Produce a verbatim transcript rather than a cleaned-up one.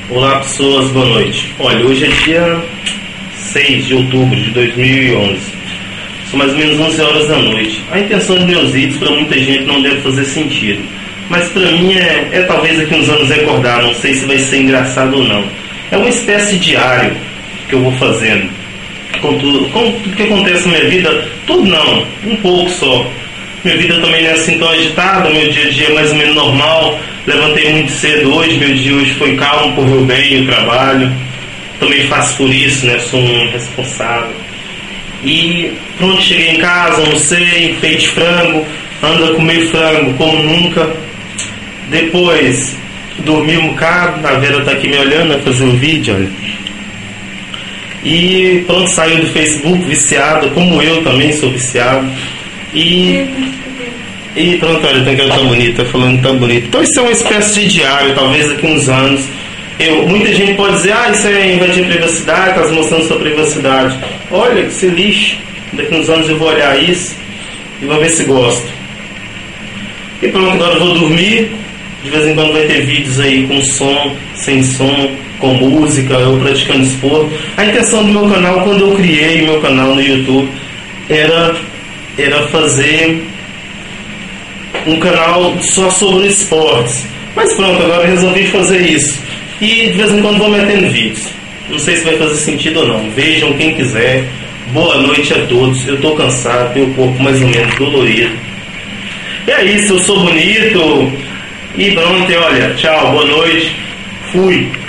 Olá pessoas, boa noite. Olha, hoje é dia seis de outubro de dois mil e onze. São mais ou menos onze horas da noite. A intenção dos meus vídeos para muita gente não deve fazer sentido, mas para mim é, é talvez daqui uns anos recordar, não sei se vai ser engraçado ou não. É uma espécie de diário que eu vou fazendo com tudo, com tudo que acontece na minha vida. Tudo não, um pouco só. Minha vida também não é assim tão agitada, meu dia a dia é mais ou menos normal. Levantei muito cedo hoje, meu dia hoje foi calmo, correu bem o trabalho. Também faço por isso, né? Sou um responsável. E pronto, cheguei em casa, almocei, feito frango, ando a comer frango como nunca. Depois dormi um bocado, a Vera tá aqui me olhando, vai fazer um vídeo, olha. E pronto, saiu do Facebook viciado, como eu também sou viciado. E, e pronto, olha, tem que tão bonita, falando tão bonito. Então isso é uma espécie de diário, talvez daqui uns anos. Eu, muita gente pode dizer, ah, isso é invadir privacidade, está mostrando sua privacidade. Olha, que se lixe, daqui uns anos eu vou olhar isso e vou ver se gosto. E pronto, agora eu vou dormir. De vez em quando vai ter vídeos aí com som, sem som, com música, eu praticando esporte. A intenção do meu canal, quando eu criei meu canal no YouTube, era, era fazer um canal só sobre esportes. Mas pronto, agora eu resolvi fazer isso. E de vez em quando vou metendo vídeos. Não sei se vai fazer sentido ou não. Vejam quem quiser. Boa noite a todos. Eu estou cansado, tenho o corpo mais ou menos dolorido. E é isso, eu sou bonito. E pronto, olha, tchau, boa noite. Fui.